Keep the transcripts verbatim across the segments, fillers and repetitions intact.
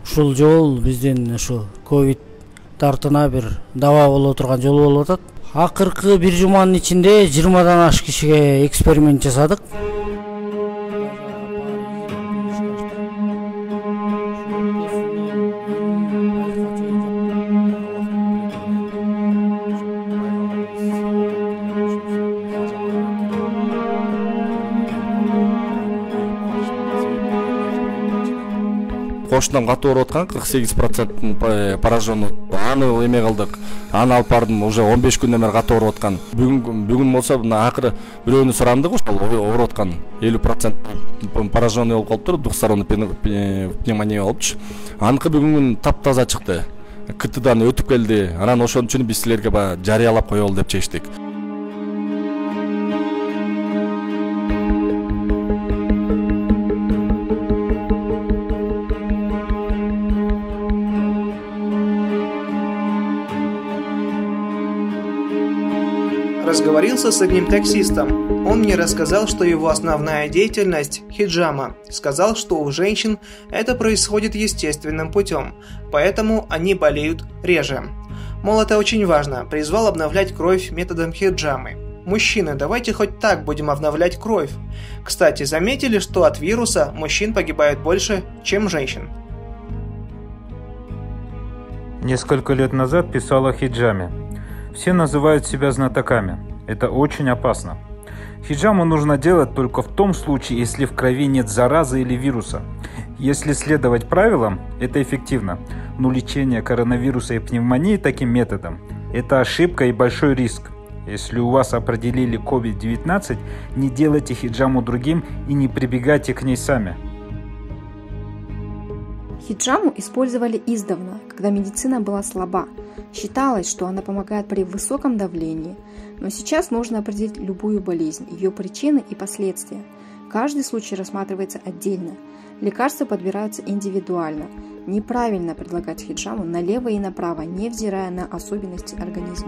Ушул жол биздин ушу ковид тартына бир даба болуп турган жол болуп атат. Акыркы бир жуманын ичинде жыйырмадан ашык кишиге эксперимент жасадык. Кошунан катуу ооруп аткан кырк сегиз проценттин пораженный. Аны эме кылдык. Аны алып бардым, уже он беш күндөн бери катуу ооруп аткан. Бүгүн бүгүн болсо мына акыры бирөөнү сурандык, ошол ооруп аткан элүү процент пораженный болуп калыптыр, двухсторонний пневмония болупчу. Аныкы бүгүн таптаза чыкты. КТдан өтүп келди. Анан ошон үчүн биз силерге баягы жарыялап коелу деп чечтик. Разговорился с одним таксистом. Он мне рассказал, что его основная деятельность – хиджама. Сказал, что у женщин это происходит естественным путем, поэтому они болеют реже. Мол, это очень важно, призвал обновлять кровь методом хиджамы. Мужчины, давайте хоть так будем обновлять кровь. Кстати, заметили, что от вируса мужчин погибает больше, чем женщин? Несколько лет назад писал о хиджаме. Все называют себя знатоками. Это очень опасно. Хиджаму нужно делать только в том случае, если в крови нет заразы или вируса. Если следовать правилам, это эффективно. Но лечение коронавируса и пневмонии таким методом – это ошибка и большой риск. Если у вас определили ковид девятнадцать, не делайте хиджаму другим и не прибегайте к ней сами. Хиджаму использовали издавна, когда медицина была слаба. Считалось, что она помогает при высоком давлении, но сейчас нужно определить любую болезнь, ее причины и последствия. Каждый случай рассматривается отдельно. Лекарства подбираются индивидуально. Неправильно предлагать хиджаму налево и направо, невзирая на особенности организма.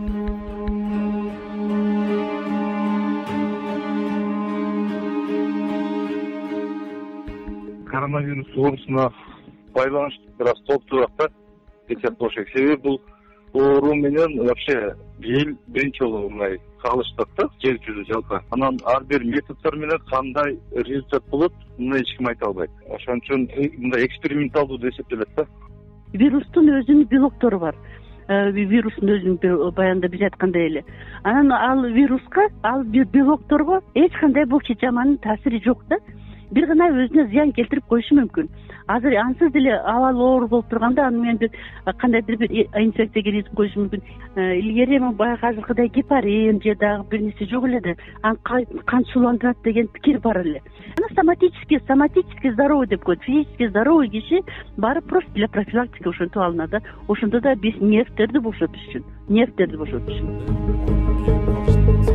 Коронавирус оорусуна байланыштуу бир аз толуктураак да десек болушат. Себеби бул оору менен вообще эл биринчи жолу мындай калыштат да, жер жүзү жалпы. Анан ар бир методдор менен кандай результат болот, муну эч ким айта албайт. Ошон үчүн мындай эксперименталдуу деп эсептелет да. Вирустун өзүнүн белоктору бар. Вирустун өзүнүн баягында биз айткандай эле. Анан ал вируска, ал белокторго эч кандай бул хиджаманын таасири жок да. Бир гана өзүнө зыян келтирип коюшу мүмкүн. Азыр ансыз деле абал оор болуп турганда аны менен бир кандайдыр бир инфекция киргизип коюшу мүмкүн. Илгери баягы азыркыдай гепарин же дагы бир нерсе жок эле да. Аны кан суландырат деген пикир бар эле. Аны соматически, соматически здоровый деп коет. Физически здоровый киши барып просто для профилактики ошентип алынат да. Ошондо да биз нервтерди бошотуш үчүн, нервтерди бошотуш үчүн.